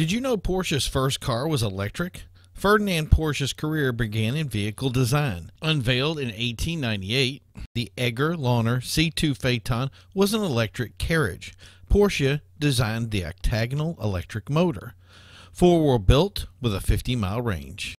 Did you know Porsche's first car was electric? Ferdinand Porsche's career began in vehicle design. Unveiled in 1898, the Egger-Lohner C.2 Phaeton was an electric carriage. Porsche designed the octagonal electric motor. Four were built with a 50-mile range.